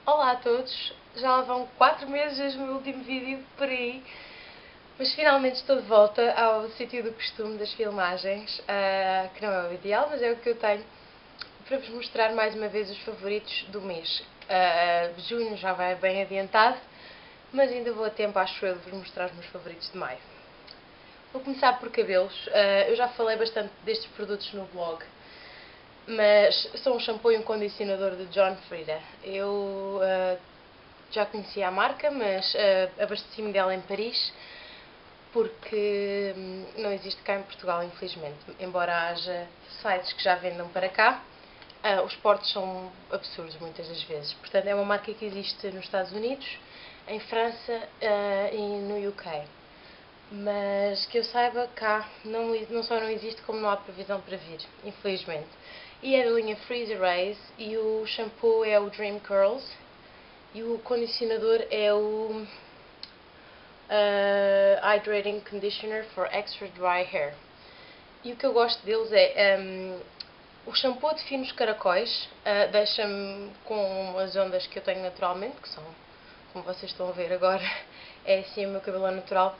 Olá a todos, já lá vão 4 meses desde o meu último vídeo por aí, mas finalmente estou de volta ao sítio do costume das filmagens, que não é o ideal, mas é o que eu tenho, para vos mostrar mais uma vez os favoritos do mês. Junho já vai bem adiantado, mas ainda vou a tempo, acho eu, de vos mostrar os meus favoritos de maio. Vou começar por cabelos. Eu já falei bastante destes produtos no blog, mas são um shampoo e um condicionador de John Frieda. Eu já conhecia a marca, mas abasteci-me dela em Paris, porque não existe cá em Portugal, infelizmente. Embora haja sites que já vendam para cá, os portos são absurdos muitas das vezes. Portanto, é uma marca que existe nos Estados Unidos, em França e no UK. Mas que eu saiba, cá não só não existe, como não há previsão para vir, infelizmente. E é da linha Freeze Erase, e o shampoo é o Dream Curls, e o condicionador é o Hydrating Conditioner for Extra Dry Hair. E o que eu gosto deles é o shampoo define os caracóis, deixa-me com as ondas que eu tenho naturalmente, que são, como vocês estão a ver agora, é assim o meu cabelo é natural,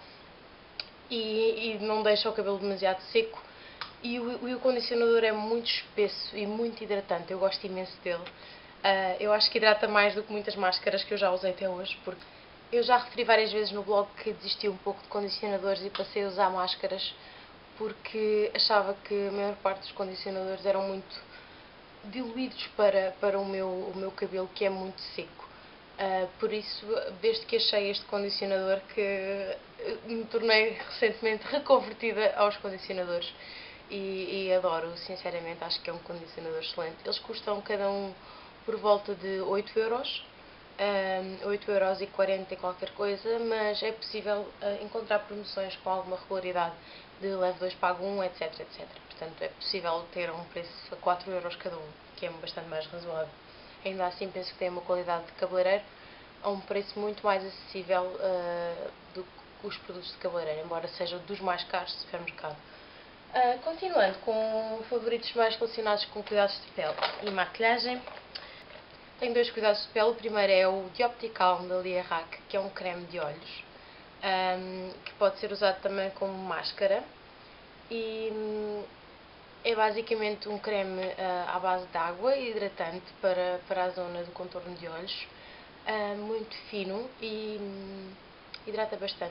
e não deixa o cabelo demasiado seco. E o condicionador é muito espesso e muito hidratante, eu gosto imenso dele. Eu acho que hidrata mais do que muitas máscaras que eu já usei até hoje, porque eu já referi várias vezes no blog que desisti um pouco de condicionadores e passei a usar máscaras, porque achava que a maior parte dos condicionadores eram muito diluídos para o meu cabelo, que é muito seco. Por isso, desde que achei este condicionador, que me tornei recentemente reconvertida aos condicionadores e adoro, sinceramente, acho que é um condicionador excelente. Eles custam cada um por volta de 8€, 8,40€ e qualquer coisa, mas é possível encontrar promoções com alguma regularidade de leve 2 pago 1, etc, etc. Portanto, é possível ter um preço a 4€ cada um, que é bastante mais razoável. Ainda assim, penso que tem uma qualidade de cabeleireiro a um preço muito mais acessível do que os produtos de cabeleireiro, embora sejam dos mais caros de supermercado. Continuando com favoritos mais relacionados com cuidados de pele e maquilhagem, tenho dois cuidados de pele. O primeiro é o Diopticalm da Lierac, que é um creme de olhos, que pode ser usado também como máscara, e é basicamente um creme à base de água hidratante para a zona do contorno de olhos, muito fino e hidrata bastante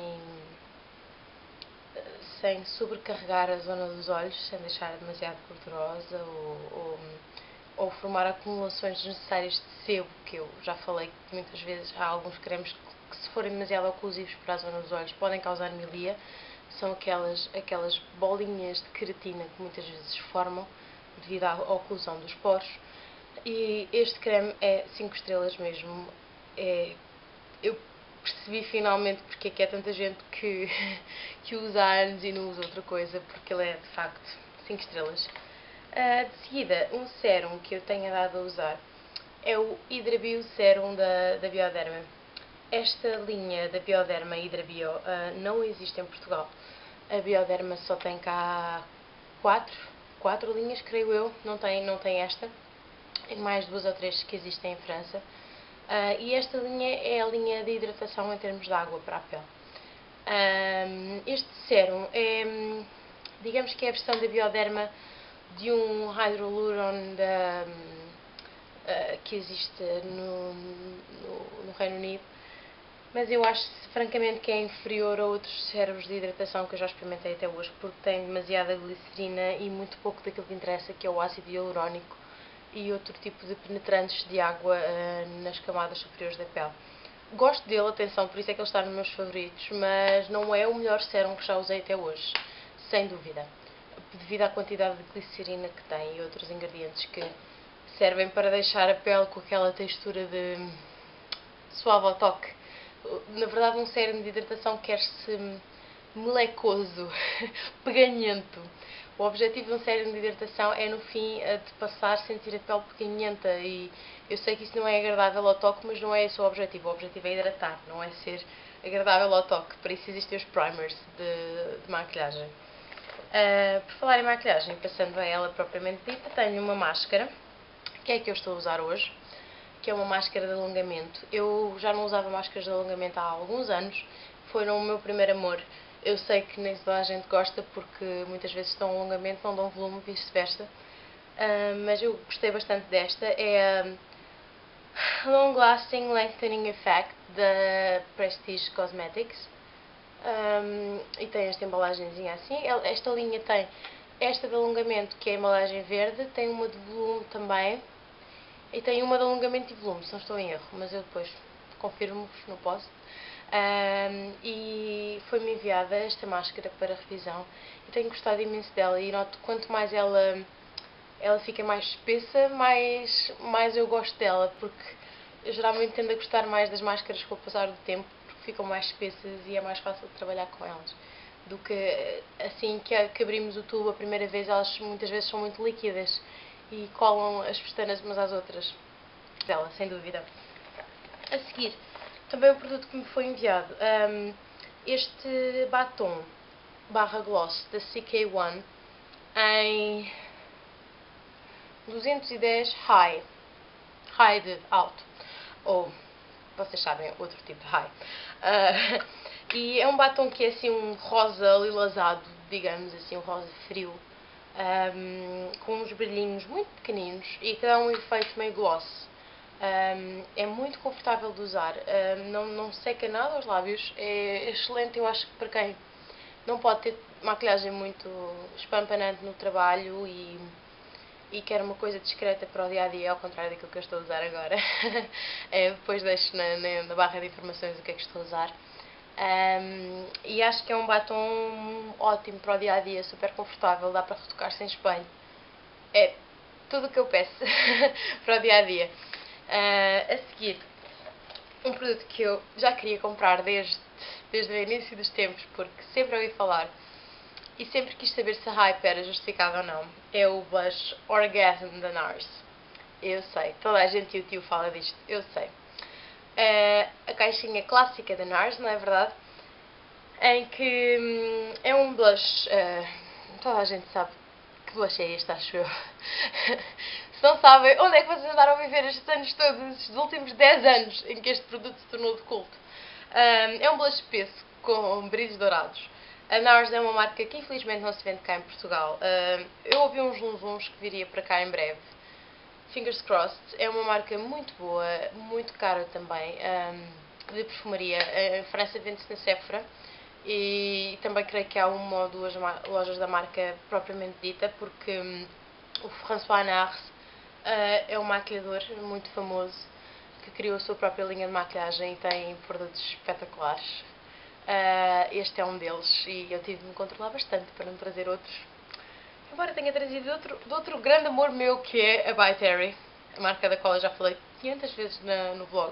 sem sobrecarregar a zona dos olhos, sem deixar demasiado gordurosa ou formar acumulações desnecessárias de sebo, que eu já falei que muitas vezes há alguns cremes que, se forem demasiado oclusivos para a zona dos olhos, podem causar milia. São aquelas bolinhas de queratina que muitas vezes se formam devido à oclusão dos poros. E este creme é 5 estrelas mesmo. Eu percebi finalmente porque é que há tanta gente que usa há anos e não usa outra coisa, porque ele é de facto 5 estrelas. De seguida, um sérum que eu tenho dado a usar é o Hydra Serum da Bioderma. Esta linha da Bioderma Hydra Bio não existe em Portugal. A Bioderma só tem cá quatro linhas, creio eu, não tem esta. Tem mais 2 ou 3 que existem em França. E esta linha é a linha de hidratação em termos de água para a pele. Este sérum é, digamos que é a versão da Bioderma de um Hyaluron que existe no Reino Unido, mas eu acho francamente que é inferior a outros sérums de hidratação que eu já experimentei até hoje, porque tem demasiada glicerina e muito pouco daquilo que interessa, que é o ácido hialurónico e outro tipo de penetrantes de água nas camadas superiores da pele. Gosto dele, atenção, por isso é que ele está nos meus favoritos, mas não é o melhor sérum que já usei até hoje, sem dúvida, devido à quantidade de glicerina que tem e outros ingredientes que servem para deixar a pele com aquela textura de suave ao toque. Na verdade, um sérum de hidratação quer-se melecoso, peganhento. O objetivo de um sérum de hidratação é, no fim, de passar, sentir a pele peganhenta, e eu sei que isso não é agradável ao toque, mas não é esse o objetivo. O objetivo é hidratar, não é ser agradável ao toque. Para isso existem os primers de maquilhagem. Por falar em maquilhagem, passando a ela propriamente dita, tenho uma máscara, que é a que eu estou a usar hoje, que é uma máscara de alongamento. Eu já não usava máscaras de alongamento há alguns anos, foram o meu primeiro amor. Eu sei que nem toda a gente gosta porque muitas vezes dão alongamento, não dão volume, vice-versa. Mas eu gostei bastante desta. É a Long Lasting Lengthening Effect da Prestige Cosmetics. E tem esta embalagenzinha assim. Esta linha tem esta de alongamento, que é a embalagem verde, tem uma de volume também, e tem uma de alongamento e volume, se não estou em erro, mas eu depois confirmo-vos no post. E foi-me enviada esta máscara para revisão e tenho gostado imenso dela, e noto que quanto mais ela fica mais espessa, mais eu gosto dela, porque eu geralmente tendo a gostar mais das máscaras com o passar do tempo, porque ficam mais espessas e é mais fácil de trabalhar com elas do que assim que abrimos o tubo a primeira vez. Elas muitas vezes são muito líquidas e colam as pestanas umas às outras. Dela, sem dúvida. A seguir, também o produto que me foi enviado, este batom barra gloss da CK1 em 210 high de alto, ou vocês sabem, outro tipo de high. E é um batom que é assim um rosa lilazado, digamos assim, um rosa frio, com uns brilhinhos muito pequeninos e que dá um efeito meio gloss. É muito confortável de usar, não seca nada os lábios, é excelente. Eu acho que para quem não pode ter maquilhagem muito espampanante no trabalho e quer uma coisa discreta para o dia-a-dia, ao contrário daquilo que eu estou a usar agora. Depois deixo na barra de informações o que é que estou a usar. E acho que é um batom ótimo para o dia-a-dia, super confortável, dá para retocar sem espelho. É tudo o que eu peço para o dia-a-dia. A seguir, um produto que eu já queria comprar desde o início dos tempos, porque sempre ouvi falar e sempre quis saber se a hype era justificada ou não, é o blush Orgasm da NARS. Eu sei, toda a gente e o tio fala disto, eu sei. A caixinha clássica da NARS, não é verdade? Em que é um blush, toda a gente sabe que blush é este, acho eu. Se não sabem, onde é que vocês andaram a viver estes anos todos, estes últimos 10 anos em que este produto se tornou de culto? É um blush espesso com brilhos dourados. A NARS é uma marca que infelizmente não se vende cá em Portugal. Eu ouvi uns zunzuns que viria para cá em breve. Fingers crossed. É uma marca muito boa, muito cara também, de perfumaria. Em França vende-se na Sephora e também creio que há uma ou duas lojas da marca propriamente dita, porque o François Nars é um maquilhador muito famoso que criou a sua própria linha de maquilhagem e tem produtos espetaculares. Este é um deles e eu tive de me controlar bastante para não trazer outros. Embora tenha trazido de outro grande amor meu, que é a By Terry, a marca da qual eu já falei 500 vezes no vlog.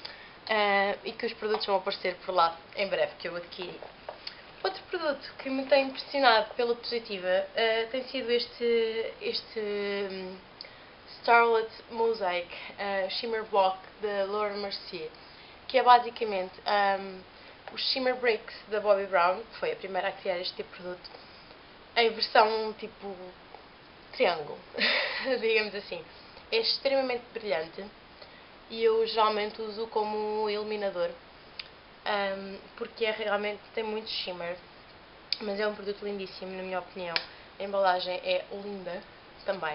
E que os produtos vão aparecer por lá em breve, que eu adquiri. Outro produto que me tem impressionado pela positiva tem sido este Starlet Mosaic Shimmer Block da Laura Mercier, que é basicamente os Shimmer Bricks da Bobbi Brown, que foi a primeira a criar este tipo de produto, em versão tipo triângulo, digamos assim. É extremamente brilhante e eu geralmente uso como iluminador, porque realmente tem muito shimmer, mas é um produto lindíssimo na minha opinião. A embalagem é linda também,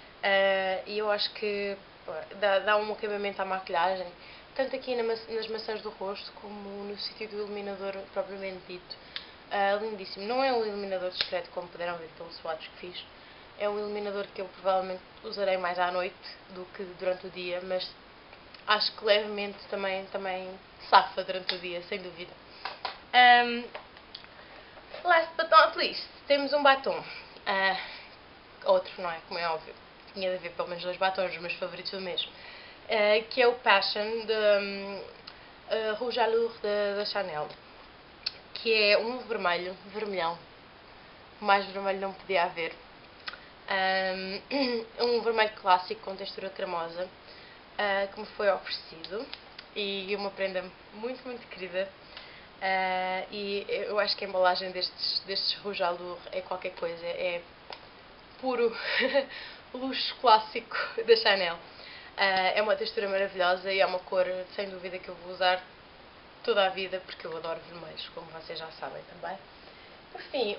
e eu acho que dá um acabamento à maquilhagem, tanto aqui nas maçãs do rosto como no sítio do iluminador propriamente dito. Lindíssimo. Não é um iluminador discreto, como puderam ver pelo swatch que fiz. É um iluminador que eu provavelmente usarei mais à noite do que durante o dia, mas acho que levemente também safa durante o dia, sem dúvida. Last but not least, temos um batom. Outro, não é? Como é óbvio. Tinha de haver pelo menos 2 batons, os meus favoritos do mesmo. Que é o Passion de Rouge à Loure da Chanel. Que é um vermelhão. Mais vermelho não podia haver. Um vermelho clássico com textura cremosa, que me foi oferecido, e uma prenda muito, muito querida. E eu acho que a embalagem destes Rouge à Loure é qualquer coisa, é puro luxo clássico da Chanel. É uma textura maravilhosa e é uma cor, sem dúvida, que eu vou usar toda a vida, porque eu adoro vermelhos, como vocês já sabem também. Por fim,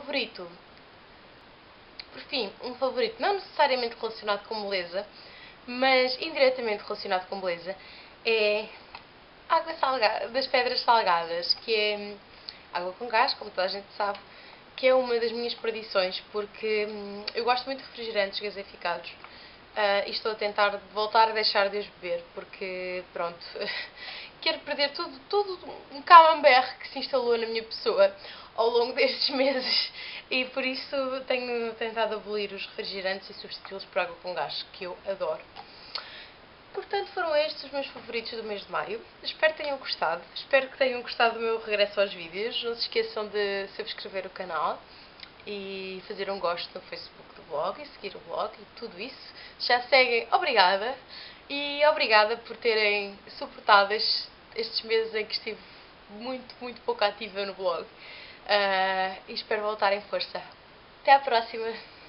um favorito não necessariamente relacionado com beleza, mas indiretamente relacionado com beleza, é água salgada, das pedras salgadas, que é água com gás, como toda a gente sabe, que é uma das minhas perdições, porque eu gosto muito de refrigerantes gaseificados. E estou a tentar voltar a deixar de os beber, porque, pronto, quero perder todo um camembert que se instalou na minha pessoa ao longo destes meses, e por isso tenho tentado abolir os refrigerantes e substituí-los por água com gás, que eu adoro. Portanto, foram estes os meus favoritos do mês de maio. Espero que tenham gostado. Espero que tenham gostado do meu regresso aos vídeos. Não se esqueçam de subscrever o canal e fazer um gosto no Facebook do blog e seguir o blog e tudo isso. Já seguem, obrigada! E obrigada por terem suportado estes meses em que estive muito pouco ativa no blog. E espero voltar em força. Até à próxima!